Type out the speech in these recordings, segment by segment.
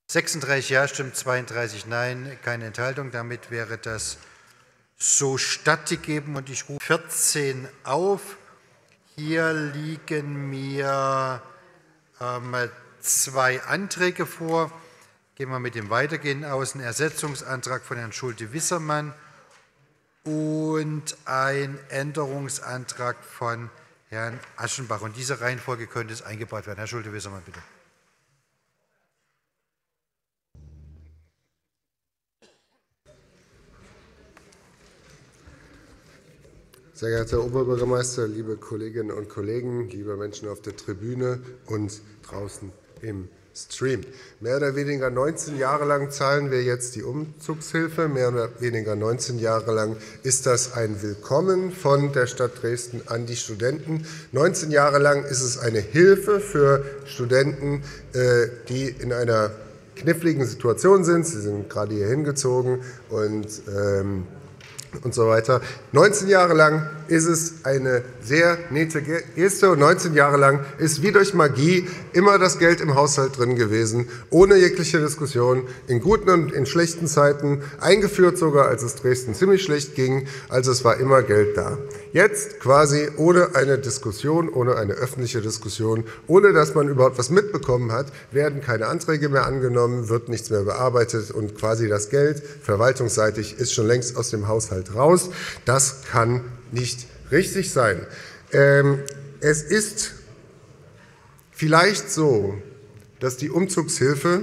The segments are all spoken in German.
36 Ja-Stimmen, 32 Nein, keine Enthaltung. Damit wäre das so stattgegeben und ich rufe 14 auf. Hier liegen mir 2 Anträge vor. Gehen wir mit dem Weitergehen aus. Ein Ersetzungsantrag von Herrn Schulte-Wissermann und ein Änderungsantrag von Herrn Aschenbach. In dieser Reihenfolge könnte es eingebracht werden. Herr Schulte-Wissermann, bitte. Sehr geehrter Herr Oberbürgermeister, liebe Kolleginnen und Kollegen, liebe Menschen auf der Tribüne und draußen im Stream. Mehr oder weniger 19 Jahre lang zahlen wir jetzt die Umzugshilfe. Mehr oder weniger 19 Jahre lang ist das ein Willkommen von der Stadt Dresden an die Studenten. 19 Jahre lang ist es eine Hilfe für Studenten, die in einer kniffligen Situation sind. Sie sind gerade hier hingezogen und so weiter. 19 Jahre lang ist es eine sehr nette Geste und 19 Jahre lang ist wie durch Magie immer das Geld im Haushalt drin gewesen, ohne jegliche Diskussion, in guten und in schlechten Zeiten, eingeführt sogar, als es Dresden ziemlich schlecht ging, also es war immer Geld da. Jetzt quasi ohne eine Diskussion, ohne eine öffentliche Diskussion, ohne dass man überhaupt was mitbekommen hat, werden keine Anträge mehr angenommen, wird nichts mehr bearbeitet und quasi das Geld verwaltungsseitig ist schon längst aus dem Haushalt raus. Das kann nicht richtig sein. Es ist vielleicht so, dass die Umzugshilfe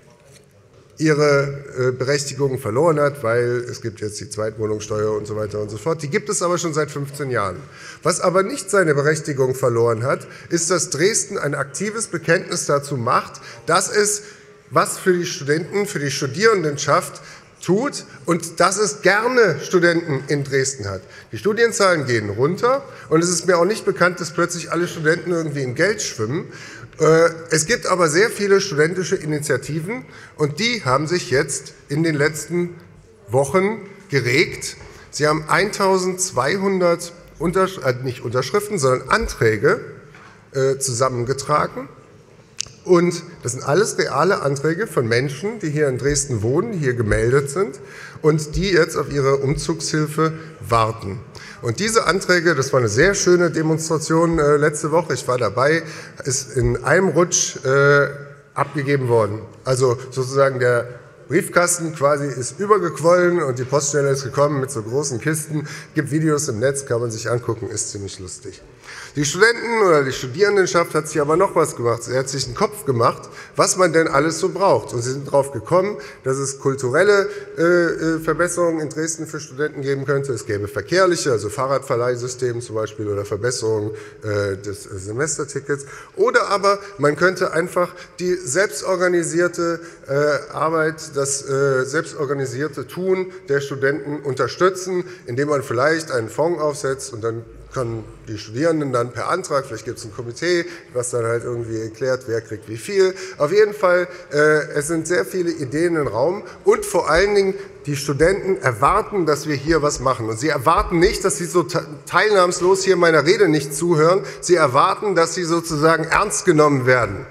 ihre Berechtigung verloren hat, weil es gibt jetzt die Zweitwohnungssteuer und so weiter und so fort. Die gibt es aber schon seit 15 Jahren. Was aber nicht seine Berechtigung verloren hat, ist, dass Dresden ein aktives Bekenntnis dazu macht, dass es was für die Studenten, für die Studierendenschaft tut und dass es gerne Studenten in Dresden hat. Die Studienzahlen gehen runter und es ist mir auch nicht bekannt, dass plötzlich alle Studenten irgendwie in Geld schwimmen. Es gibt aber sehr viele studentische Initiativen und die haben sich jetzt in den letzten Wochen geregt. Sie haben 1200 nicht Unterschriften, sondern Anträge zusammengetragen. Und das sind alles reale Anträge von Menschen, die hier in Dresden wohnen, die hier gemeldet sind und die jetzt auf ihre Umzugshilfe warten. Und diese Anträge, das war eine sehr schöne Demonstration letzte Woche, ich war dabei, ist in einem Rutsch abgegeben worden. Also sozusagen der Briefkasten quasi ist übergequollen und die Poststelle ist gekommen mit so großen Kisten. Es gibt Videos im Netz, kann man sich angucken, ist ziemlich lustig. Die Studenten oder die Studierendenschaft hat sich aber noch was gemacht. Sie hat sich einen Kopf gemacht, was man denn alles so braucht. Und sie sind darauf gekommen, dass es kulturelle Verbesserungen in Dresden für Studenten geben könnte. Es gäbe verkehrliche, also Fahrradverleihsystem zum Beispiel oder Verbesserungen des Semestertickets. Oder aber man könnte einfach die selbstorganisierte Arbeit, das selbstorganisierte Tun der Studenten unterstützen, indem man vielleicht einen Fonds aufsetzt und dann können die Studierenden dann per Antrag, vielleicht gibt es ein Komitee, was dann halt irgendwie erklärt, wer kriegt wie viel. Auf jeden Fall, es sind sehr viele Ideen im Raum und vor allen Dingen die Studenten erwarten, dass wir hier was machen. Und sie erwarten nicht, dass sie so teilnahmslos hier meiner Rede nicht zuhören. Sie erwarten, dass sie sozusagen ernst genommen werden.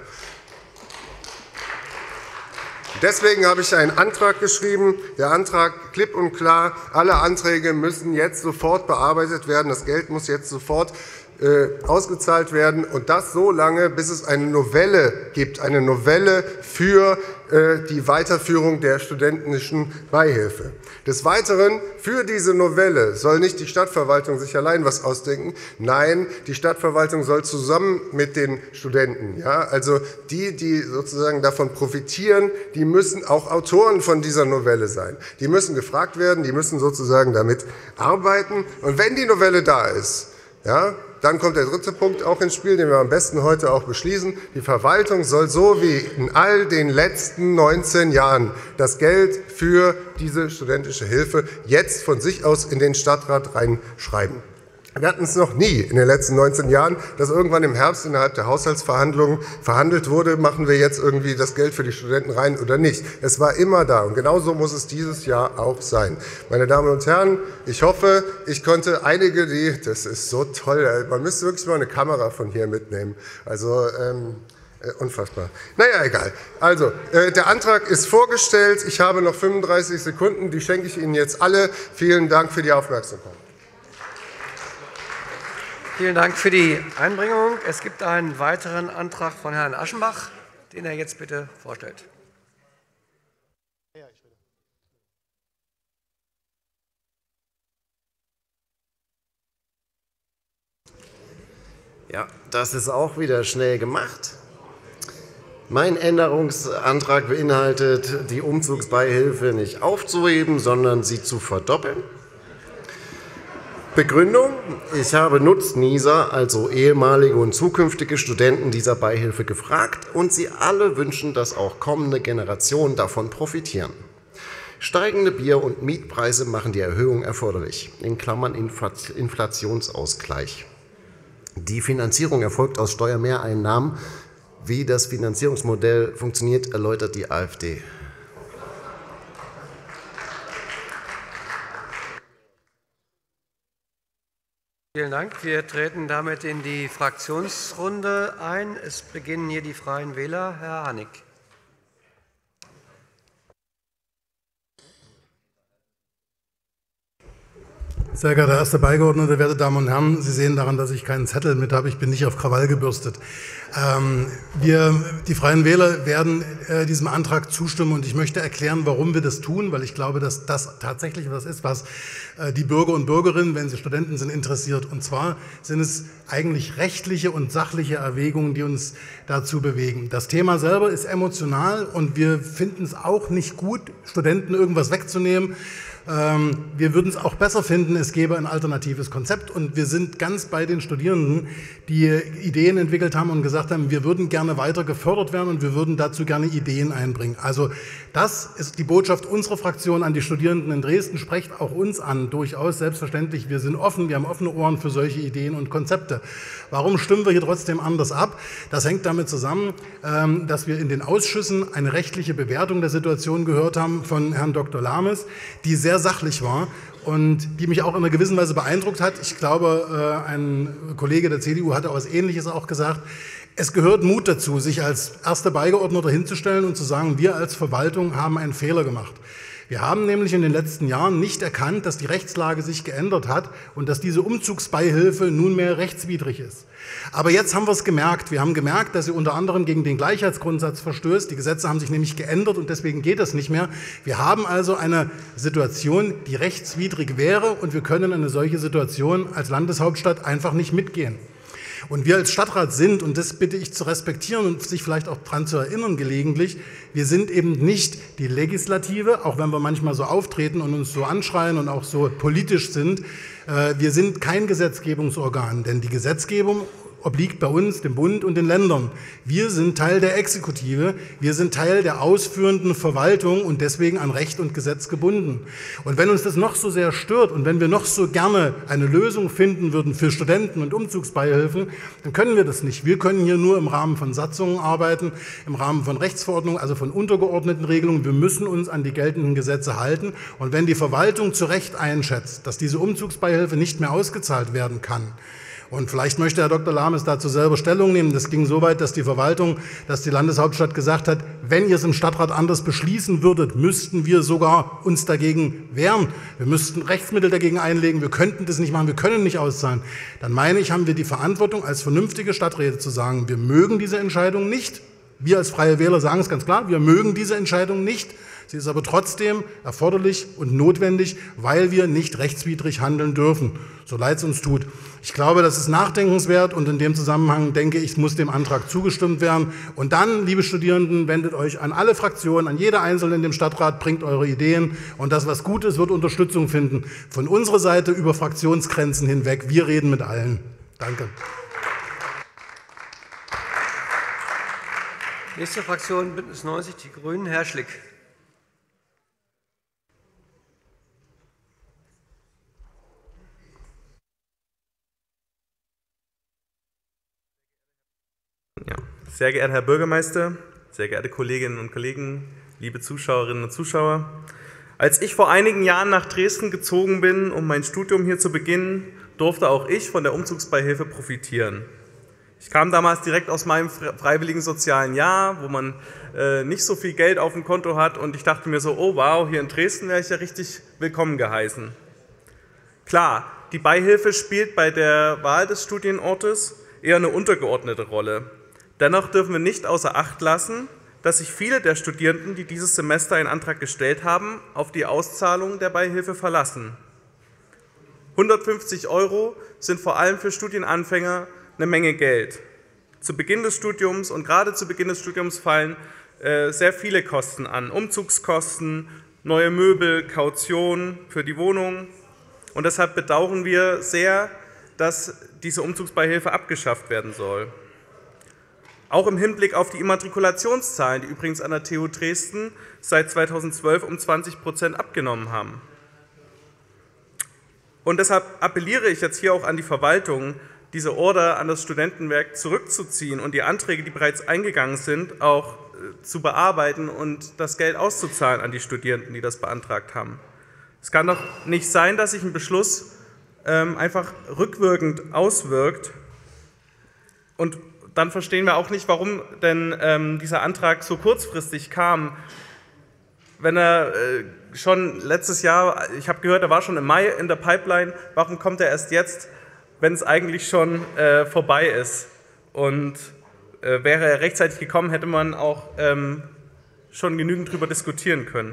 Deswegen habe ich einen Antrag geschrieben. Der Antrag klipp und klar, alle Anträge müssen jetzt sofort bearbeitet werden. Das Geld muss jetzt sofort ausgezahlt werden und das so lange, bis es eine Novelle gibt, eine Novelle für die Weiterführung der studentischen Beihilfe. Des Weiteren, für diese Novelle soll nicht die Stadtverwaltung sich allein was ausdenken. Nein, die Stadtverwaltung soll zusammen mit den Studenten, ja, also die sozusagen davon profitieren, die müssen auch Autoren von dieser Novelle sein. Die müssen gefragt werden, die müssen sozusagen damit arbeiten. Und wenn die Novelle da ist, ja, dann kommt der dritte Punkt auch ins Spiel, den wir am besten heute auch beschließen. Die Verwaltung soll so wie in all den letzten 19 Jahren das Geld für diese studentische Hilfe jetzt von sich aus in den Stadtrat reinschreiben. Wir hatten es noch nie in den letzten 19 Jahren, dass irgendwann im Herbst innerhalb der Haushaltsverhandlungen verhandelt wurde, machen wir jetzt irgendwie das Geld für die Studenten rein oder nicht. Es war immer da und genauso muss es dieses Jahr auch sein. Meine Damen und Herren, ich hoffe, ich konnte einige, das ist so toll, man müsste wirklich mal eine Kamera von hier mitnehmen. Also Unfassbar. Naja, egal. Also, der Antrag ist vorgestellt. Ich habe noch 35 Sekunden. Die schenke ich Ihnen jetzt alle. Vielen Dank für die Aufmerksamkeit. Vielen Dank für die Einbringung. Es gibt einen weiteren Antrag von Herrn Aschenbach, den er jetzt bitte vorstellt. Ja, das ist auch wieder schnell gemacht. Mein Änderungsantrag beinhaltet, die Umzugsbeihilfe nicht aufzuheben, sondern sie zu verdoppeln. Begründung: Ich habe Nutznießer, also ehemalige und zukünftige Studenten dieser Beihilfe gefragt, und sie alle wünschen, dass auch kommende Generationen davon profitieren. Steigende Bier- und Mietpreise machen die Erhöhung erforderlich, in Klammern Inflationsausgleich. Die Finanzierung erfolgt aus Steuermehreinnahmen. Wie das Finanzierungsmodell funktioniert, erläutert die AfD. Vielen Dank. Wir treten damit in die Fraktionsrunde ein. Es beginnen hier die Freien Wähler. Herr Hanig. Sehr geehrter erster Beigeordneter, werte Damen und Herren, Sie sehen daran, dass ich keinen Zettel mit habe. Ich bin nicht auf Krawall gebürstet. Die Freien Wähler werden diesem Antrag zustimmen, und ich möchte erklären, warum wir das tun, weil ich glaube, dass das tatsächlich was ist, was die Bürger und Bürgerinnen, wenn sie Studenten sind, interessiert. Und zwar sind es eigentlich rechtliche und sachliche Erwägungen, die uns dazu bewegen. Das Thema selber ist emotional, und wir finden es auch nicht gut, Studenten irgendwas wegzunehmen. Wir würden es auch besser finden, es gäbe ein alternatives Konzept, und wir sind ganz bei den Studierenden, die Ideen entwickelt haben und gesagt haben, wir würden gerne weiter gefördert werden und wir würden dazu gerne Ideen einbringen. Also das ist die Botschaft unserer Fraktion an die Studierenden in Dresden. Sprecht auch uns an, durchaus, selbstverständlich. Wir sind offen, wir haben offene Ohren für solche Ideen und Konzepte. Warum stimmen wir hier trotzdem anders ab? Das hängt damit zusammen, dass wir in den Ausschüssen eine rechtliche Bewertung der Situation gehört haben von Herrn Dr. Lames, die sehr sachlich war und die mich auch in einer gewissen Weise beeindruckt hat. Ich glaube, ein Kollege der CDU hatte etwas Ähnliches auch gesagt. Es gehört Mut dazu, sich als erster Beigeordneter hinzustellen und zu sagen, wir als Verwaltung haben einen Fehler gemacht. Wir haben nämlich in den letzten Jahren nicht erkannt, dass die Rechtslage sich geändert hat und dass diese Umzugsbeihilfe nunmehr rechtswidrig ist. Aber jetzt haben wir es gemerkt. Wir haben gemerkt, dass sie unter anderem gegen den Gleichheitsgrundsatz verstößt. Die Gesetze haben sich nämlich geändert, und deswegen geht das nicht mehr. Wir haben also eine Situation, die rechtswidrig wäre, und wir können eine solche Situation als Landeshauptstadt einfach nicht mitgehen. Und wir als Stadtrat sind, und das bitte ich zu respektieren und sich vielleicht auch daran zu erinnern gelegentlich, wir sind eben nicht die Legislative, auch wenn wir manchmal so auftreten und uns so anschreien und auch so politisch sind. Wir sind kein Gesetzgebungsorgan, denn die Gesetzgebung obliegt bei uns, dem Bund und den Ländern. Wir sind Teil der Exekutive, wir sind Teil der ausführenden Verwaltung und deswegen an Recht und Gesetz gebunden. Und wenn uns das noch so sehr stört und wenn wir noch so gerne eine Lösung finden würden für Studenten und Umzugsbeihilfen, dann können wir das nicht. Wir können hier nur im Rahmen von Satzungen arbeiten, im Rahmen von Rechtsverordnungen, also von untergeordneten Regelungen. Wir müssen uns an die geltenden Gesetze halten. Und wenn die Verwaltung zu Recht einschätzt, dass diese Umzugsbeihilfe nicht mehr ausgezahlt werden kann, und vielleicht möchte Herr Dr. Lames dazu selber Stellung nehmen. Das ging so weit, dass die Verwaltung, dass die Landeshauptstadt gesagt hat, wenn ihr es im Stadtrat anders beschließen würdet, müssten wir sogar uns dagegen wehren. Wir müssten Rechtsmittel dagegen einlegen. Wir könnten das nicht machen. Wir können nicht auszahlen. Dann meine ich, haben wir die Verantwortung, als vernünftige Stadträte zu sagen, wir mögen diese Entscheidung nicht. Wir als Freie Wähler sagen es ganz klar, wir mögen diese Entscheidung nicht. Sie ist aber trotzdem erforderlich und notwendig, weil wir nicht rechtswidrig handeln dürfen, so leid es uns tut. Ich glaube, das ist nachdenkenswert, und in dem Zusammenhang denke ich, muss dem Antrag zugestimmt werden. Und dann, liebe Studierenden, wendet euch an alle Fraktionen, an jede Einzelne in dem Stadtrat, bringt eure Ideen, und das, was gut ist, wird Unterstützung finden. Von unserer Seite über Fraktionsgrenzen hinweg. Wir reden mit allen. Danke. Nächste Fraktion, Bündnis 90, die Grünen, Herr Schlick. Ja. Sehr geehrter Herr Bürgermeister, sehr geehrte Kolleginnen und Kollegen, liebe Zuschauerinnen und Zuschauer. Als ich vor einigen Jahren nach Dresden gezogen bin, um mein Studium hier zu beginnen, durfte auch ich von der Umzugsbeihilfe profitieren. Ich kam damals direkt aus meinem freiwilligen sozialen Jahr, wo man nicht so viel Geld auf dem Konto hat, und ich dachte mir so, oh wow, hier in Dresden wäre ich ja richtig willkommen geheißen. Klar, die Beihilfe spielt bei der Wahl des Studienortes eher eine untergeordnete Rolle. Dennoch dürfen wir nicht außer Acht lassen, dass sich viele der Studierenden, die dieses Semester einen Antrag gestellt haben, auf die Auszahlung der Beihilfe verlassen. 150 € sind vor allem für Studienanfänger eine Menge Geld. Zu Beginn des Studiums und gerade zu Beginn des Studiums fallen sehr viele Kosten an. Umzugskosten, neue Möbel, Kaution für die Wohnung. Und deshalb bedauern wir sehr, dass diese Umzugsbeihilfe abgeschafft werden soll. Auch im Hinblick auf die Immatrikulationszahlen, die übrigens an der TU Dresden seit 2012 um 20% abgenommen haben. Und deshalb appelliere ich jetzt hier auch an die Verwaltung, diese Order an das Studentenwerk zurückzuziehen und die Anträge, die bereits eingegangen sind, auch zu bearbeiten und das Geld auszuzahlen an die Studierenden, die das beantragt haben. Es kann doch nicht sein, dass sich ein Beschluss einfach rückwirkend auswirkt, und dann verstehen wir auch nicht, warum denn dieser Antrag so kurzfristig kam. Wenn er schon letztes Jahr, ich habe gehört, er war schon im Mai in der Pipeline, warum kommt er erst jetzt, wenn es eigentlich schon vorbei ist? Und wäre er rechtzeitig gekommen, hätte man auch schon genügend darüber diskutieren können.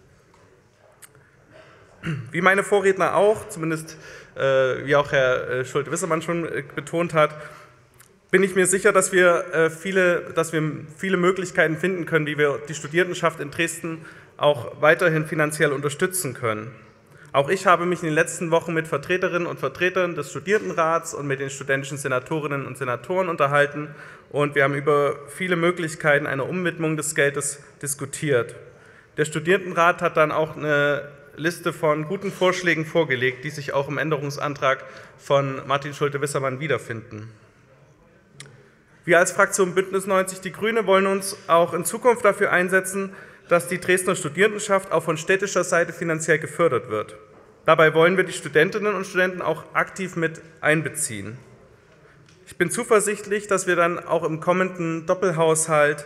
Wie meine Vorredner auch, zumindest wie auch Herr Schulte-Wissermann schon betont hat, bin ich mir sicher, dass wir viele Möglichkeiten finden können, wie wir die Studierendenschaft in Dresden auch weiterhin finanziell unterstützen können. Auch ich habe mich in den letzten Wochen mit Vertreterinnen und Vertretern des Studierendenrats und mit den studentischen Senatorinnen und Senatoren unterhalten, und wir haben über viele Möglichkeiten einer Umwidmung des Geldes diskutiert. Der Studierendenrat hat dann auch eine Liste von guten Vorschlägen vorgelegt, die sich auch im Änderungsantrag von Martin Schulte-Wissermann wiederfinden. Wir als Fraktion Bündnis 90 Die Grüne wollen uns auch in Zukunft dafür einsetzen, dass die Dresdner Studierendenschaft auch von städtischer Seite finanziell gefördert wird. Dabei wollen wir die Studentinnen und Studenten auch aktiv mit einbeziehen. Ich bin zuversichtlich, dass wir dann auch im kommenden Doppelhaushalt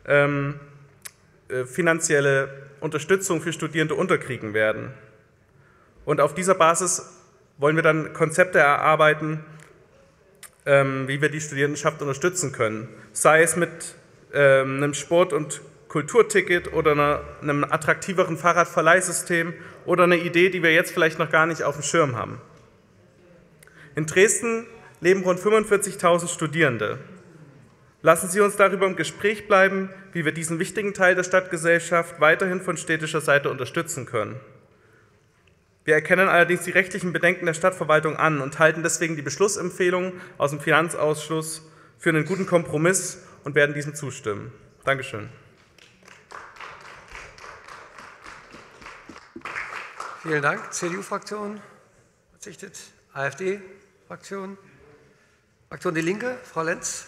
finanzielle Unterstützung für Studierende unterkriegen werden. Und auf dieser Basis wollen wir dann Konzepte erarbeiten, wie wir die Studierendenschaft unterstützen können. Sei es mit einem Sport- und Kulturticket oder einem attraktiveren Fahrradverleihsystem oder eine Idee, die wir jetzt vielleicht noch gar nicht auf dem Schirm haben. In Dresden leben rund 45.000 Studierende. Lassen Sie uns darüber im Gespräch bleiben, wie wir diesen wichtigen Teil der Stadtgesellschaft weiterhin von städtischer Seite unterstützen können. Wir erkennen allerdings die rechtlichen Bedenken der Stadtverwaltung an und halten deswegen die Beschlussempfehlung aus dem Finanzausschuss für einen guten Kompromiss und werden diesem zustimmen. Dankeschön. Vielen Dank. CDU-Fraktion verzichtet. AfD-Fraktion. Fraktion Die Linke, Frau Lenz.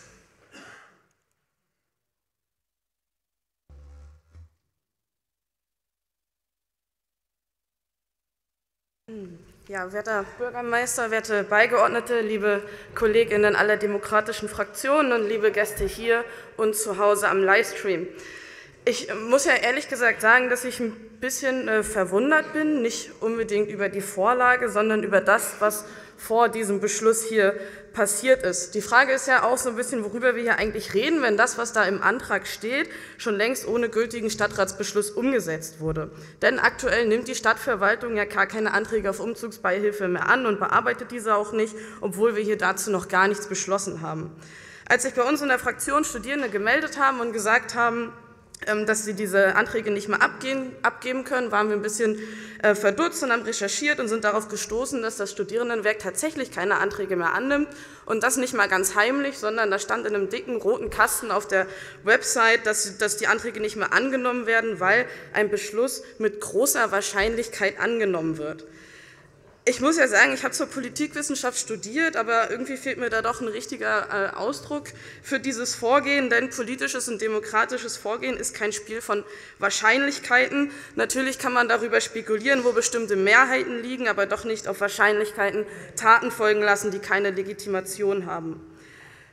Ja, werter Bürgermeister, werte Beigeordnete, liebe Kolleginnen aller demokratischen Fraktionen und liebe Gäste hier und zu Hause am Livestream. Ich muss ja ehrlich gesagt sagen, dass ich ein bisschen verwundert bin, nicht unbedingt über die Vorlage, sondern über das, was vor diesem Beschluss hier passiert ist. Die Frage ist ja auch so ein bisschen, worüber wir hier eigentlich reden, wenn das, was da im Antrag steht, schon längst ohne gültigen Stadtratsbeschluss umgesetzt wurde. Denn aktuell nimmt die Stadtverwaltung ja gar keine Anträge auf Umzugsbeihilfe mehr an und bearbeitet diese auch nicht, obwohl wir hier dazu noch gar nichts beschlossen haben. Als sich bei uns in der Fraktion Studierende gemeldet haben und gesagt haben, dass sie diese Anträge nicht mehr abgeben können, waren wir ein bisschen verdutzt und haben recherchiert und sind darauf gestoßen, dass das Studierendenwerk tatsächlich keine Anträge mehr annimmt und das nicht mal ganz heimlich, sondern da stand in einem dicken roten Kasten auf der Website, dass die Anträge nicht mehr angenommen werden, weil ein Beschluss mit großer Wahrscheinlichkeit angenommen wird. Ich muss ja sagen, ich habe zwar Politikwissenschaft studiert, aber irgendwie fehlt mir da doch ein richtiger Ausdruck für dieses Vorgehen, denn politisches und demokratisches Vorgehen ist kein Spiel von Wahrscheinlichkeiten. Natürlich kann man darüber spekulieren, wo bestimmte Mehrheiten liegen, aber doch nicht auf Wahrscheinlichkeiten Taten folgen lassen, die keine Legitimation haben.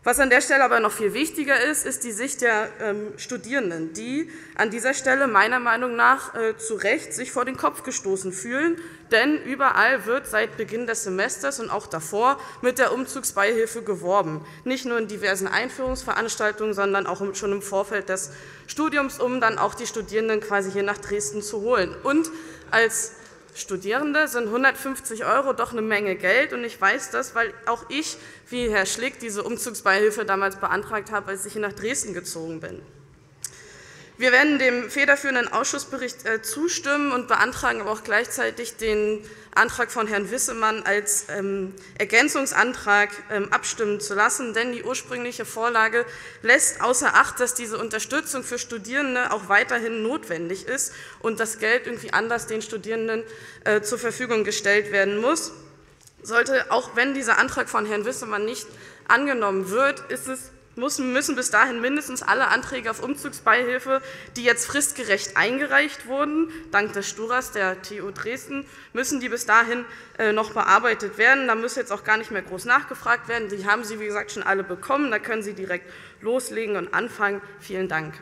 Was an der Stelle aber noch viel wichtiger ist, ist die Sicht der Studierenden, die an dieser Stelle meiner Meinung nach zu Recht sich vor den Kopf gestoßen fühlen. Denn überall wird seit Beginn des Semesters und auch davor mit der Umzugsbeihilfe geworben. Nicht nur in diversen Einführungsveranstaltungen, sondern auch schon im Vorfeld des Studiums, um dann auch die Studierenden quasi hier nach Dresden zu holen. Und als Studierende sind 150 € doch eine Menge Geld, und ich weiß das, weil auch ich, wie Herr Schlick, diese Umzugsbeihilfe damals beantragt habe, als ich hier nach Dresden gezogen bin. Wir werden dem federführenden Ausschussbericht zustimmen und beantragen aber auch gleichzeitig den Antrag von Herrn Wissemann als Ergänzungsantrag abstimmen zu lassen, denn die ursprüngliche Vorlage lässt außer Acht, dass diese Unterstützung für Studierende auch weiterhin notwendig ist und das Geld irgendwie anders den Studierenden zur Verfügung gestellt werden muss. Sollte, auch wenn dieser Antrag von Herrn Wissemann nicht angenommen wird, müssen bis dahin mindestens alle Anträge auf Umzugsbeihilfe, die jetzt fristgerecht eingereicht wurden, dank des Sturas der TU Dresden, müssen die bis dahin noch bearbeitet werden. Da muss jetzt auch gar nicht mehr groß nachgefragt werden. Die haben Sie, wie gesagt, schon alle bekommen. Da können Sie direkt loslegen und anfangen. Vielen Dank.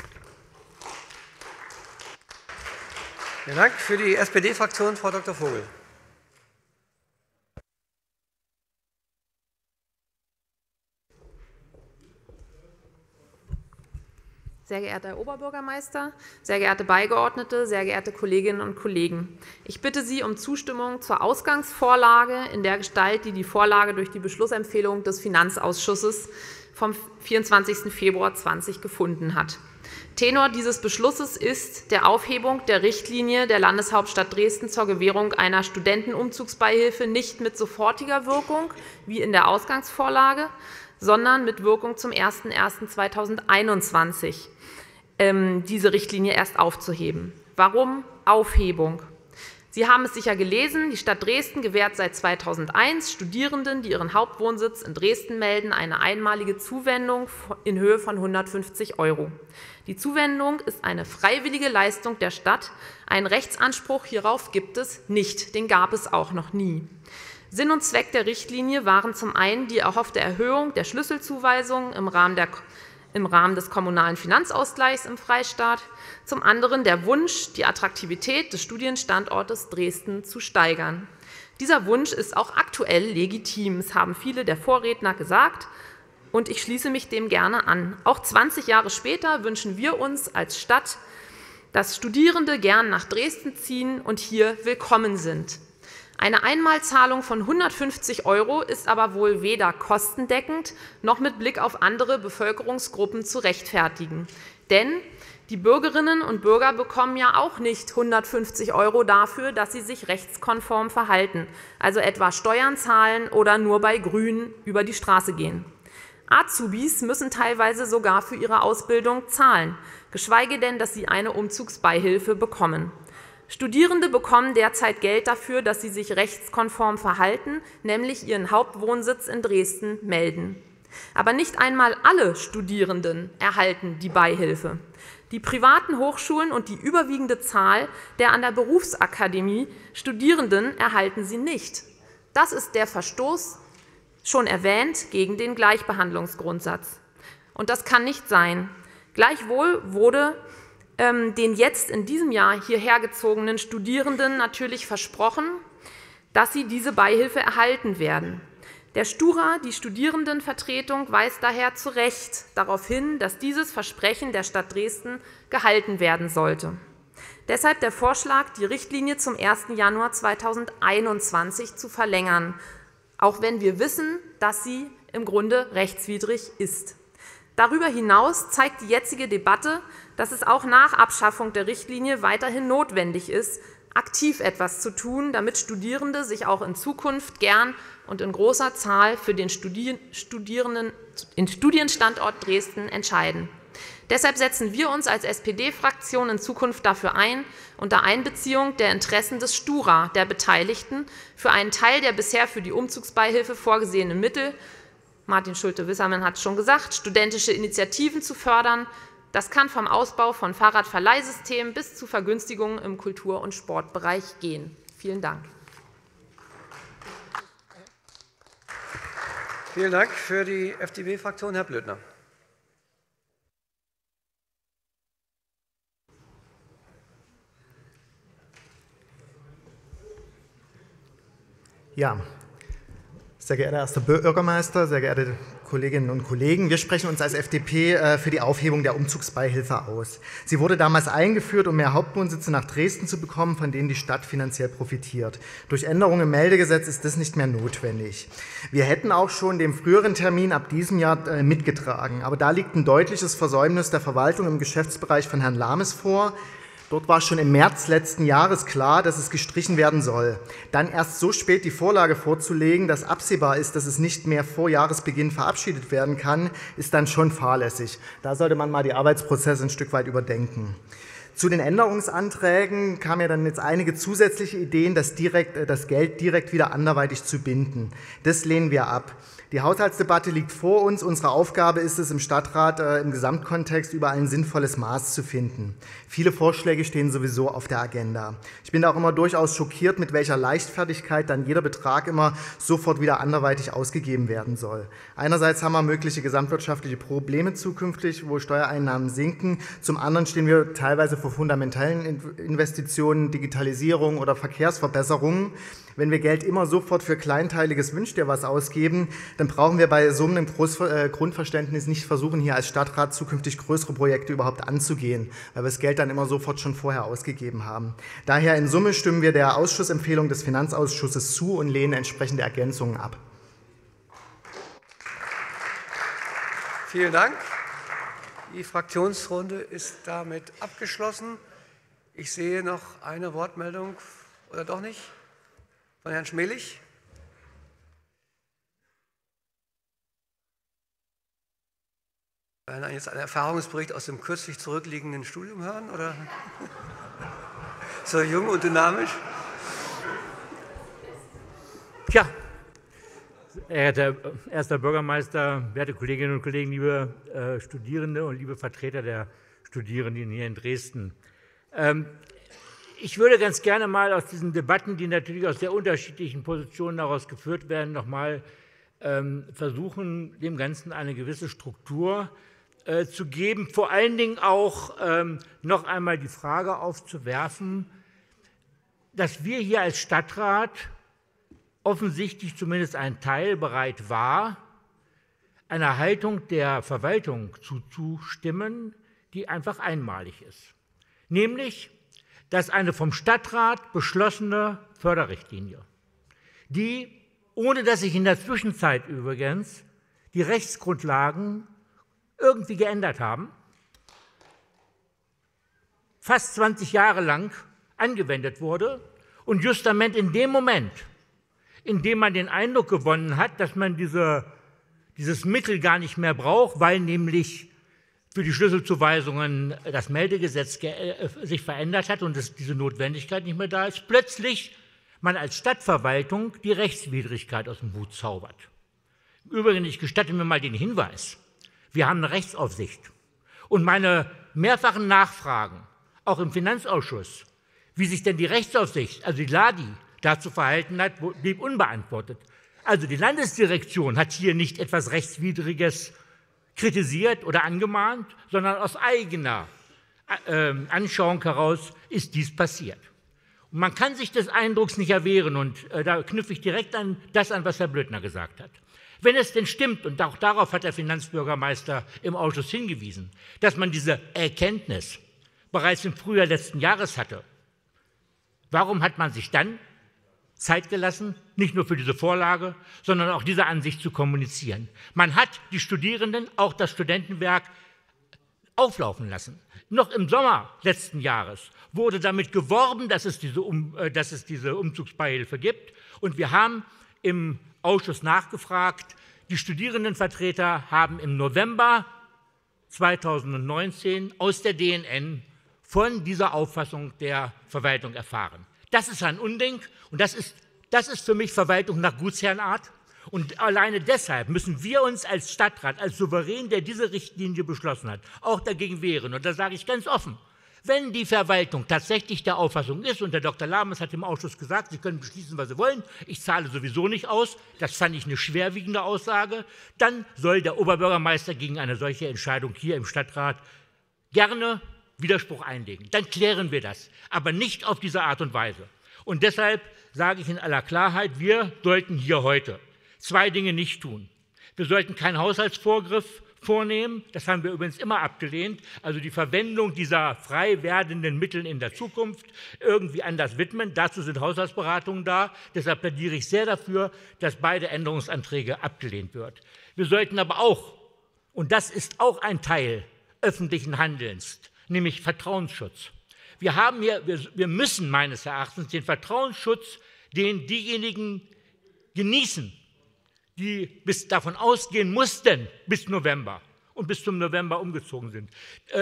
Vielen Dank. Für die SPD-Fraktion Frau Dr. Vogel. Sehr geehrter Herr Oberbürgermeister, sehr geehrte Beigeordnete, sehr geehrte Kolleginnen und Kollegen! Ich bitte Sie um Zustimmung zur Ausgangsvorlage in der Gestalt, die die Vorlage durch die Beschlussempfehlung des Finanzausschusses vom 24. Februar 2020 gefunden hat. Tenor dieses Beschlusses ist der Aufhebung der Richtlinie der Landeshauptstadt Dresden zur Gewährung einer Studentenumzugsbeihilfe nicht mit sofortiger Wirkung, wie in der Ausgangsvorlage, sondern mit Wirkung zum 01.01.2021, diese Richtlinie erst aufzuheben. Warum Aufhebung? Sie haben es sicher gelesen, die Stadt Dresden gewährt seit 2001 Studierenden, die ihren Hauptwohnsitz in Dresden melden, eine einmalige Zuwendung in Höhe von 150 €. Die Zuwendung ist eine freiwillige Leistung der Stadt. Einen Rechtsanspruch hierauf gibt es nicht, den gab es auch noch nie. Sinn und Zweck der Richtlinie waren zum einen die erhoffte Erhöhung der Schlüsselzuweisungen im Rahmen des kommunalen Finanzausgleichs im Freistaat, zum anderen der Wunsch, die Attraktivität des Studienstandortes Dresden zu steigern. Dieser Wunsch ist auch aktuell legitim, das haben viele der Vorredner gesagt, und ich schließe mich dem gerne an. Auch 20 Jahre später wünschen wir uns als Stadt, dass Studierende gern nach Dresden ziehen und hier willkommen sind. Eine Einmalzahlung von 150 € ist aber wohl weder kostendeckend noch mit Blick auf andere Bevölkerungsgruppen zu rechtfertigen. Denn die Bürgerinnen und Bürger bekommen ja auch nicht 150 € dafür, dass sie sich rechtskonform verhalten, also etwa Steuern zahlen oder nur bei Grün über die Straße gehen. Azubis müssen teilweise sogar für ihre Ausbildung zahlen, geschweige denn, dass sie eine Umzugsbeihilfe bekommen. Studierende bekommen derzeit Geld dafür, dass sie sich rechtskonform verhalten, nämlich ihren Hauptwohnsitz in Dresden melden. Aber nicht einmal alle Studierenden erhalten die Beihilfe. Die privaten Hochschulen und die überwiegende Zahl der an der Berufsakademie Studierenden erhalten sie nicht. Das ist der Verstoß, schon erwähnt, gegen den Gleichbehandlungsgrundsatz. Und das kann nicht sein. Gleichwohl wurde den jetzt in diesem Jahr hierher gezogenen Studierenden natürlich versprochen, dass sie diese Beihilfe erhalten werden. Der Stura, die Studierendenvertretung, weist daher zu Recht darauf hin, dass dieses Versprechen der Stadt Dresden gehalten werden sollte. Deshalb der Vorschlag, die Richtlinie zum 1. Januar 2021 zu verlängern, auch wenn wir wissen, dass sie im Grunde rechtswidrig ist. Darüber hinaus zeigt die jetzige Debatte, dass es auch nach Abschaffung der Richtlinie weiterhin notwendig ist, aktiv etwas zu tun, damit Studierende sich auch in Zukunft gern und in großer Zahl für den Studienstandort Dresden entscheiden. Deshalb setzen wir uns als SPD-Fraktion in Zukunft dafür ein, unter Einbeziehung der Interessen des Stura, der Beteiligten, für einen Teil der bisher für die Umzugsbeihilfe vorgesehenen Mittel, Martin Schulte-Wissermann hat es schon gesagt, studentische Initiativen zu fördern. Das kann vom Ausbau von Fahrradverleihsystemen bis zu Vergünstigungen im Kultur- und Sportbereich gehen. Vielen Dank. Vielen Dank. Für die FDP-Fraktion Herr Blödner. Ja, sehr geehrter Erster Bürgermeister, sehr geehrte Kolleginnen und Kollegen, wir sprechen uns als FDP für die Aufhebung der Umzugsbeihilfe aus. Sie wurde damals eingeführt, um mehr Hauptwohnsitze nach Dresden zu bekommen, von denen die Stadt finanziell profitiert. Durch Änderungen im Meldegesetz ist das nicht mehr notwendig. Wir hätten auch schon den früheren Termin ab diesem Jahr mitgetragen, aber da liegt ein deutliches Versäumnis der Verwaltung im Geschäftsbereich von Herrn Lames vor. Dort war schon im März letzten Jahres klar, dass es gestrichen werden soll. Dann erst so spät die Vorlage vorzulegen, dass absehbar ist, dass es nicht mehr vor Jahresbeginn verabschiedet werden kann, ist dann schon fahrlässig. Da sollte man mal die Arbeitsprozesse ein Stück weit überdenken. Zu den Änderungsanträgen kamen ja dann jetzt einige zusätzliche Ideen, das Geld direkt wieder anderweitig zu binden. Das lehnen wir ab. Die Haushaltsdebatte liegt vor uns. Unsere Aufgabe ist es, im Stadtrat im Gesamtkontext überall ein sinnvolles Maß zu finden. Viele Vorschläge stehen sowieso auf der Agenda. Ich bin da auch immer durchaus schockiert, mit welcher Leichtfertigkeit dann jeder Betrag immer sofort wieder anderweitig ausgegeben werden soll. Einerseits haben wir mögliche gesamtwirtschaftliche Probleme zukünftig, wo Steuereinnahmen sinken. Zum anderen stehen wir teilweise vor fundamentalen Investitionen, Digitalisierung oder Verkehrsverbesserungen. Wenn wir Geld immer sofort für Kleinteiliges Wünsch dir was ausgeben, dann brauchen wir bei so einem Grundverständnis nicht versuchen, hier als Stadtrat zukünftig größere Projekte überhaupt anzugehen, weil wir das Geld dann immer sofort schon vorher ausgegeben haben. Daher in Summe stimmen wir der Ausschussempfehlung des Finanzausschusses zu und lehnen entsprechende Ergänzungen ab. Vielen Dank. Die Fraktionsrunde ist damit abgeschlossen. Ich sehe noch eine Wortmeldung, oder doch nicht? Von Herrn Schmelich. Werden wir jetzt einen Erfahrungsbericht aus dem kürzlich zurückliegenden Studium hören? Oder? So jung und dynamisch? Ja, verehrter Erster Bürgermeister, werte Kolleginnen und Kollegen, liebe Studierende und liebe Vertreter der Studierenden hier in Dresden. Ich würde ganz gerne mal aus diesen Debatten, die natürlich aus sehr unterschiedlichen Positionen daraus geführt werden, noch mal versuchen, dem Ganzen eine gewisse Struktur zu geben. Vor allen Dingen auch noch einmal die Frage aufzuwerfen, dass wir hier als Stadtrat offensichtlich zumindest ein Teil bereit war, einer Haltung der Verwaltung zuzustimmen, die einfach einmalig ist. Nämlich, dass eine vom Stadtrat beschlossene Förderrichtlinie, die, ohne dass sich in der Zwischenzeit übrigens die Rechtsgrundlagen irgendwie geändert haben, fast 20 Jahre lang angewendet wurde und justament in dem Moment, in dem man den Eindruck gewonnen hat, dass man dieses Mittel gar nicht mehr braucht, weil nämlich für die Schlüsselzuweisungen das Meldegesetz sich verändert hat und diese Notwendigkeit nicht mehr da ist, plötzlich man als Stadtverwaltung die Rechtswidrigkeit aus dem Hut zaubert. Im Übrigen, ich gestatte mir mal den Hinweis, wir haben eine Rechtsaufsicht. Und meine mehrfachen Nachfragen, auch im Finanzausschuss, wie sich denn die Rechtsaufsicht, also die LADI, dazu verhalten hat, blieb unbeantwortet. Also die Landesdirektion hat hier nicht etwas Rechtswidriges kritisiert oder angemahnt, sondern aus eigener Anschauung heraus ist dies passiert. Und man kann sich des Eindrucks nicht erwehren, und da knüpfe ich direkt an das an, was Herr Blödner gesagt hat. Wenn es denn stimmt, und auch darauf hat der Finanzbürgermeister im Ausschuss hingewiesen, dass man diese Erkenntnis bereits im Frühjahr letzten Jahres hatte, warum hat man sich dann Zeit gelassen, nicht nur für diese Vorlage, sondern auch diese Ansicht zu kommunizieren? Man hat die Studierenden, auch das Studentenwerk, auflaufen lassen. Noch im Sommer letzten Jahres wurde damit geworben, dass es diese Umzugsbeihilfe gibt. Und wir haben im Ausschuss nachgefragt. Die Studierendenvertreter haben im November 2019 aus der DNN von dieser Auffassung der Verwaltung erfahren. Das ist ein Unding, und das ist für mich Verwaltung nach Gutsherrenart. Und alleine deshalb müssen wir uns als Stadtrat, als Souverän, der diese Richtlinie beschlossen hat, auch dagegen wehren. Und da sage ich ganz offen, Wenn die Verwaltung tatsächlich der Auffassung ist, und der Dr. Lames hat im Ausschuss gesagt, Sie können beschließen, was Sie wollen, ich zahle sowieso nicht aus, das fand ich eine schwerwiegende Aussage, dann soll der Oberbürgermeister gegen eine solche Entscheidung hier im Stadtrat gerne Widerspruch einlegen. Dann klären wir das, aber nicht auf diese Art und Weise. Und deshalb sage ich in aller Klarheit, wir sollten hier heute 2 Dinge nicht tun. Wir sollten keinen Haushaltsvorgriff vornehmen, das haben wir übrigens immer abgelehnt, also die Verwendung dieser frei werdenden Mittel in der Zukunft irgendwie anders widmen. Dazu sind Haushaltsberatungen da. Deshalb plädiere ich sehr dafür, dass beide Änderungsanträge abgelehnt wird. Wir sollten aber auch, und das ist auch ein Teil öffentlichen Handelns, nämlich Vertrauensschutz. Wir müssen meines Erachtens den Vertrauensschutz, den diejenigen genießen, die davon ausgehen mussten bis November und bis zum November umgezogen sind,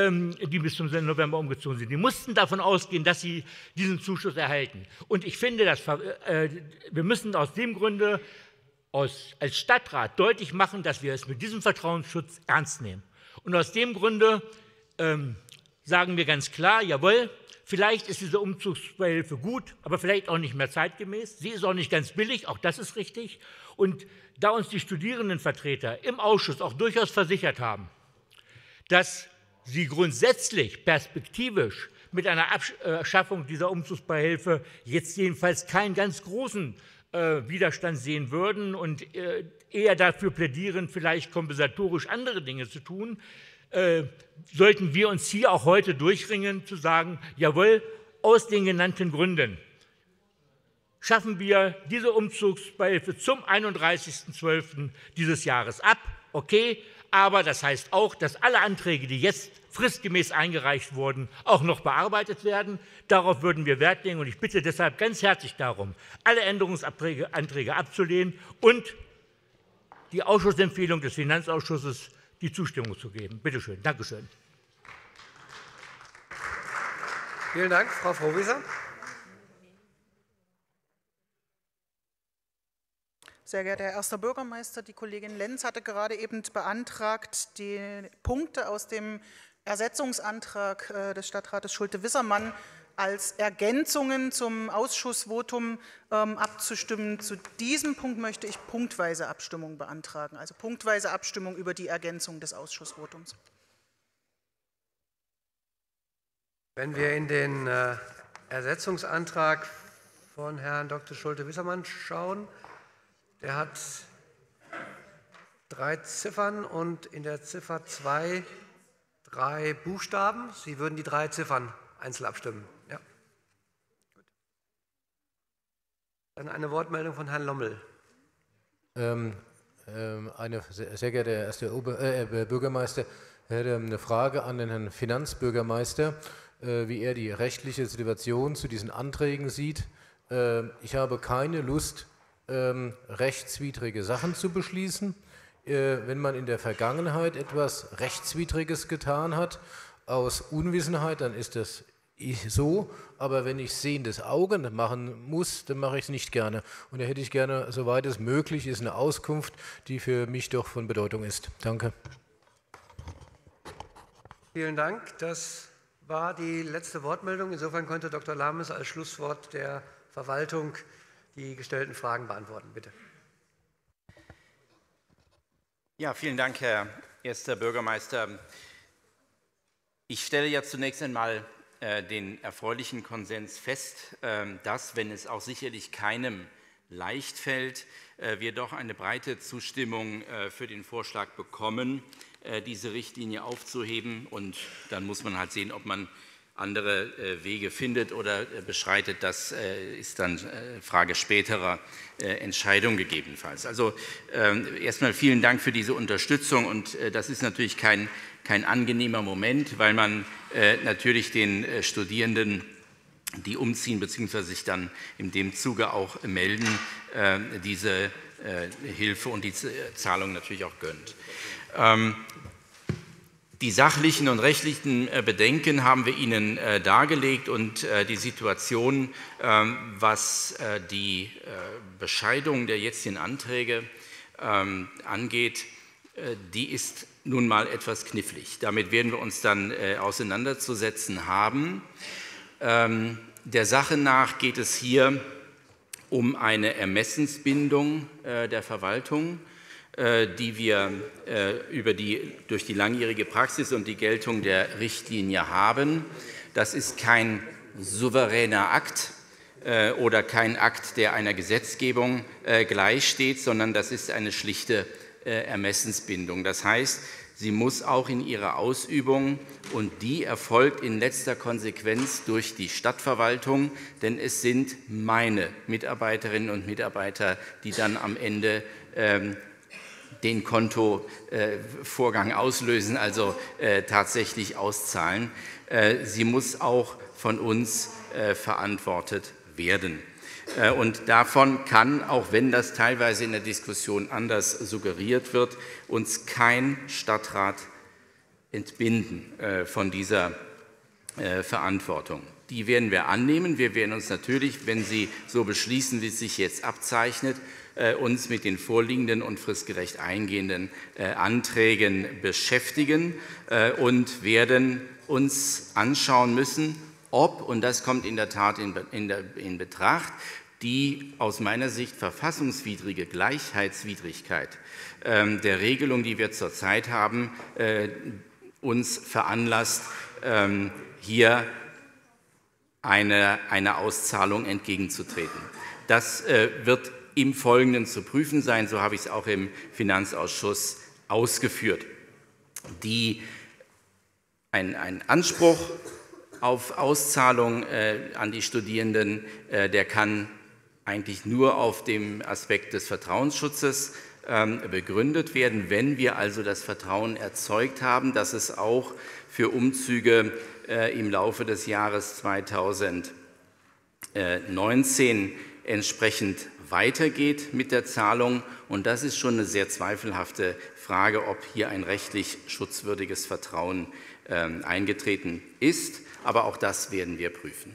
die mussten davon ausgehen, dass sie diesen Zuschuss erhalten. Und ich finde, wir müssen aus dem Grunde als Stadtrat deutlich machen, dass wir es mit diesem Vertrauensschutz ernst nehmen. Und aus dem Grunde sagen wir ganz klar, jawohl, vielleicht ist diese Umzugsbeihilfe gut, aber vielleicht auch nicht mehr zeitgemäß. Sie ist auch nicht ganz billig, auch das ist richtig. Und da uns die Studierendenvertreter im Ausschuss auch durchaus versichert haben, dass sie grundsätzlich perspektivisch mit einer Abschaffung dieser Umzugsbeihilfe jetzt jedenfalls keinen ganz großen Widerstand sehen würden und eher dafür plädieren, vielleicht kompensatorisch andere Dinge zu tun, sollten wir uns hier auch heute durchringen, zu sagen, jawohl, aus den genannten Gründen schaffen wir diese Umzugsbeihilfe zum 31.12. dieses Jahres ab. Okay, aber das heißt auch, dass alle Anträge, die jetzt fristgemäß eingereicht wurden, auch noch bearbeitet werden. Darauf würden wir Wert legen und ich bitte deshalb ganz herzlich darum, alle Änderungsanträge abzulehnen und die Ausschussempfehlung des Finanzausschusses die Zustimmung zu geben. Bitte schön. Dankeschön. Vielen Dank, Frau Frohwieser. Sehr geehrter Herr Erster Bürgermeister, die Kollegin Lenz hatte gerade eben beantragt, die Punkte aus dem Ersetzungsantrag des Stadtrates Schulte-Wissermann als Ergänzungen zum Ausschussvotum abzustimmen. Zu diesem Punkt möchte ich punktweise Abstimmung beantragen, also punktweise Abstimmung über die Ergänzung des Ausschussvotums. Wenn wir in den Ersetzungsantrag von Herrn Dr. Schulte-Wissermann schauen, der hat 3 Ziffern und in der Ziffer 2 3 Buchstaben. Sie würden die 3 Ziffern einzeln abstimmen. Ja. Gut. Dann eine Wortmeldung von Herrn Lommel. Sehr geehrter Herr Erster Bürgermeister, ich hätte eine Frage an den Herrn Finanzbürgermeister, wie er die rechtliche Situation zu diesen Anträgen sieht. Ich habe keine Lust, rechtswidrige Sachen zu beschließen. Wenn man in der Vergangenheit etwas Rechtswidriges getan hat, aus Unwissenheit, dann ist das so, aber wenn ich sehendes Auge machen muss, dann mache ich es nicht gerne. Und da hätte ich gerne, soweit es möglich ist, eine Auskunft, die für mich doch von Bedeutung ist. Danke. Vielen Dank. Das war die letzte Wortmeldung. Insofern könnte Dr. Lames als Schlusswort der Verwaltung die gestellten Fragen beantworten. Bitte. Ja, vielen Dank, Herr Erster Bürgermeister. Ich stelle ja zunächst einmal den erfreulichen Konsens fest, dass, wenn es auch sicherlich keinem leicht fällt, wir doch eine breite Zustimmung für den Vorschlag bekommen, diese Richtlinie aufzuheben. Und dann muss man halt sehen, ob man andere Wege findet oder beschreitet. Das ist dann Frage späterer Entscheidung gegebenenfalls. Also erstmal vielen Dank für diese Unterstützung. Und das ist natürlich kein angenehmer Moment, weil man natürlich den Studierenden, die umziehen bzw. sich dann in dem Zuge auch melden, diese Hilfe und die Zahlung natürlich auch gönnt. Die sachlichen und rechtlichen Bedenken haben wir Ihnen dargelegt und die Situation, was die Bescheidung der jetzigen Anträge angeht, die ist nun mal etwas knifflig. Damit werden wir uns dann auseinanderzusetzen haben. Der Sache nach geht es hier um eine Ermessensbindung der Verwaltung, die wir durch die langjährige Praxis und die Geltung der Richtlinie haben. Das ist kein souveräner Akt oder kein Akt, der einer Gesetzgebung gleichsteht, sondern das ist eine schlichte Ermessensbindung. Das heißt, sie muss auch in ihrer Ausübung, und die erfolgt in letzter Konsequenz durch die Stadtverwaltung, denn es sind meine Mitarbeiterinnen und Mitarbeiter, die dann am Ende den Kontovorgang auslösen, also tatsächlich auszahlen. Sie muss auch von uns verantwortet werden. Und davon kann, auch wenn das teilweise in der Diskussion anders suggeriert wird, uns kein Stadtrat entbinden von dieser Verantwortung. Die werden wir annehmen. Wir werden uns natürlich, wenn Sie so beschließen, wie es sich jetzt abzeichnet, uns mit den vorliegenden und fristgerecht eingehenden Anträgen beschäftigen und werden uns anschauen müssen, ob, und das kommt in der Tat in Betracht, die aus meiner Sicht verfassungswidrige Gleichheitswidrigkeit der Regelung, die wir zurzeit haben, uns veranlasst, hier eine Auszahlung entgegenzutreten. Das wird im Folgenden zu prüfen sein, so habe ich es auch im Finanzausschuss ausgeführt. Ein Anspruch auf Auszahlung an die Studierenden, der kann eigentlich nur auf dem Aspekt des Vertrauensschutzes begründet werden. Wenn wir also das Vertrauen erzeugt haben, dass es auch für Umzüge im Laufe des Jahres 2019 entsprechend weitergeht mit der Zahlung. Und das ist schon eine sehr zweifelhafte Frage, ob hier ein rechtlich schutzwürdiges Vertrauen eingetreten ist. Aber auch das werden wir prüfen.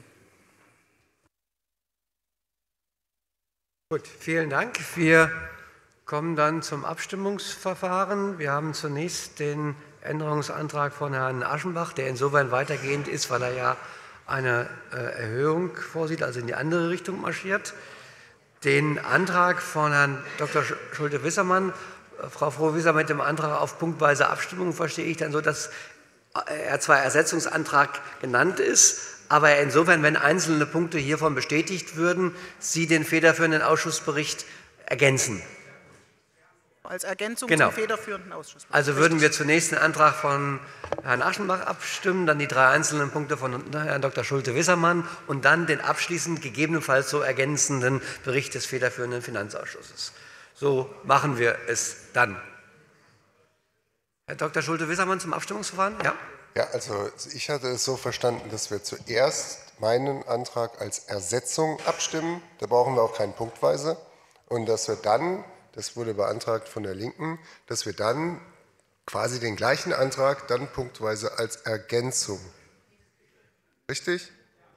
Gut, vielen Dank. Wir kommen dann zum Abstimmungsverfahren. Wir haben zunächst den Änderungsantrag von Herrn Aschenbach, der insofern weitergehend ist, weil er ja eine Erhöhung vorsieht, also in die andere Richtung marschiert. Den Antrag von Herrn Dr. Schulte-Wissermann, Frau Froh-Wisser, mit dem Antrag auf punktweise Abstimmung verstehe ich dann so, dass er zwar Ersetzungsantrag genannt ist, aber er insofern, wenn einzelne Punkte hiervon bestätigt würden, Sie den federführenden Ausschussbericht ergänzen. Als Ergänzung Genau. zum federführenden Ausschussbericht. Also würden wir zunächst den Antrag von Herrn Aschenbach abstimmen, dann die 3 einzelnen Punkte von Herrn Dr. Schulte-Wissermann und dann den abschließend gegebenenfalls so ergänzenden Bericht des federführenden Finanzausschusses. So machen wir es dann. Herr Dr. Schulte-Wissermann zum Abstimmungsverfahren? Ja? Ja, also ich hatte es so verstanden, dass wir zuerst meinen Antrag als Ersetzung abstimmen. Da brauchen wir auch keinen punktweise. Und dass wir dann, das wurde beantragt von der Linken, dass wir dann quasi den gleichen Antrag dann punktweise als Ergänzung. Richtig?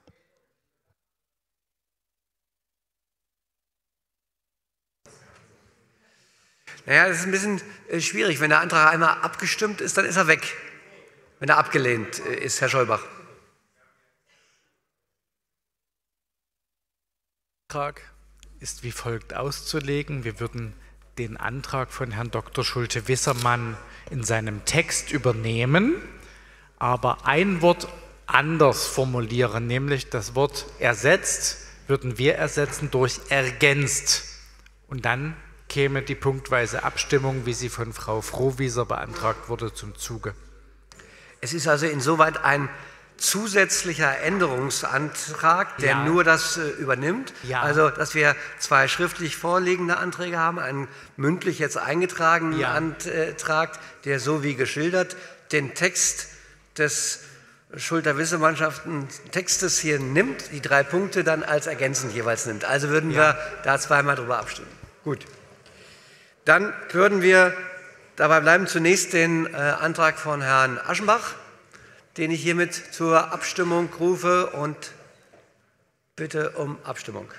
Naja, das ist ein bisschen schwierig. Wenn der Antrag einmal abgestimmt ist, dann ist er weg. Wenn er abgelehnt ist, Herr Scheubach. Der Antrag ist wie folgt auszulegen. Wir würden den Antrag von Herrn Dr. Schulte-Wissermann in seinem Text übernehmen, aber ein Wort anders formulieren, nämlich das Wort ersetzt, würden wir ersetzen durch ergänzt. Und dann käme die punktweise Abstimmung, wie sie von Frau Frohwieser beantragt wurde, zum Zuge. Es ist also insoweit ein zusätzlicher Änderungsantrag, der nur das übernimmt. Ja. Also, dass wir 2 schriftlich vorliegende Anträge haben, einen mündlich jetzt eingetragenen Antrag, der so wie geschildert den Text des Schulter-Wissemannschaften-Textes hier nimmt, die 3 Punkte dann als ergänzend jeweils nimmt. Also würden wir da zweimal drüber abstimmen. Gut. Dann würden wir dabei bleiben zunächst den Antrag von Herrn Aschenbach, den ich hiermit zur Abstimmung rufe und bitte um Abstimmung.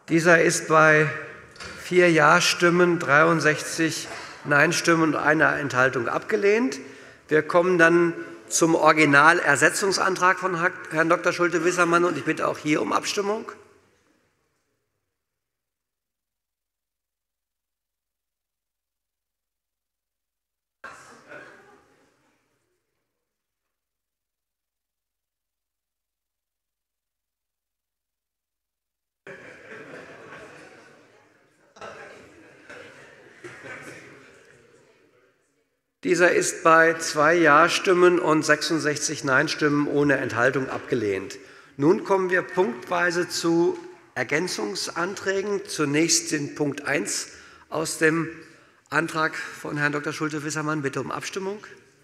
Dieser ist bei 4 Ja-Stimmen, 63 Nein-Stimmen und einer Enthaltung abgelehnt. Wir kommen dann zum Originalersetzungsantrag von Herrn Dr. Schulte-Wissermann, und ich bitte auch hier um Abstimmung. Dieser ist bei 2 Ja-Stimmen und 66 Nein-Stimmen ohne Enthaltung abgelehnt. Nun kommen wir punktweise zu Ergänzungsanträgen. Zunächst den Punkt 1 aus dem Antrag von Herrn Dr. Schulte-Wissermann. Bitte um Abstimmung.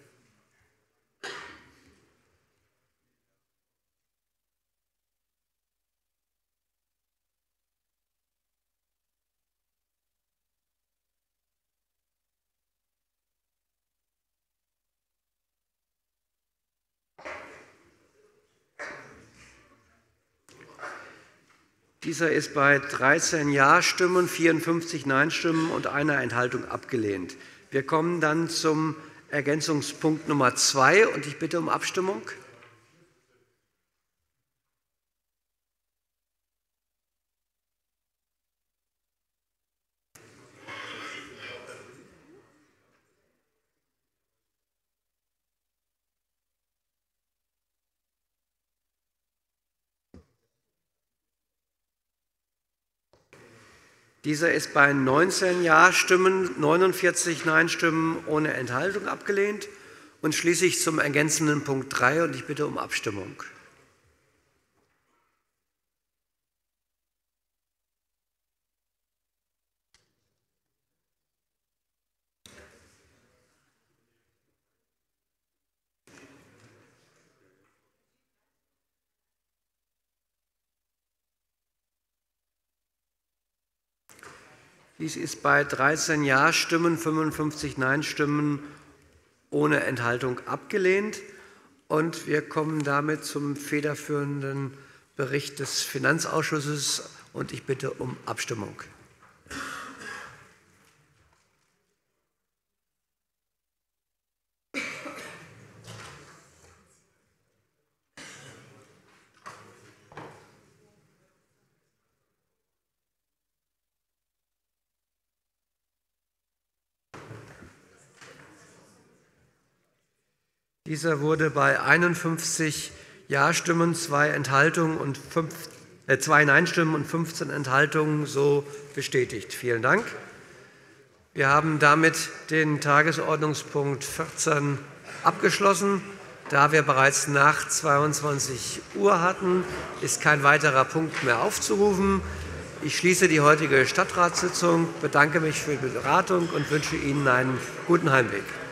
Dieser ist bei 13 Ja-Stimmen, 54 Nein-Stimmen und einer Enthaltung abgelehnt. Wir kommen dann zum Ergänzungspunkt Nummer 2 und ich bitte um Abstimmung. Dieser ist bei 19 Ja-Stimmen, 49 Nein-Stimmen ohne Enthaltung abgelehnt. Und schließlich zum ergänzenden Punkt 3 und ich bitte um Abstimmung. Dies ist bei 13 Ja-Stimmen, 55 Nein-Stimmen ohne Enthaltung abgelehnt. Und wir kommen damit zum federführenden Bericht des Finanzausschusses und ich bitte um Abstimmung. Dieser wurde bei 51 Ja-Stimmen, 2 Nein-Stimmen und 15 Enthaltungen so bestätigt. Vielen Dank. Wir haben damit den Tagesordnungspunkt 14 abgeschlossen. Da wir bereits nach 22 Uhr hatten, ist kein weiterer Punkt mehr aufzurufen. Ich schließe die heutige Stadtratssitzung, bedanke mich für die Beratung und wünsche Ihnen einen guten Heimweg.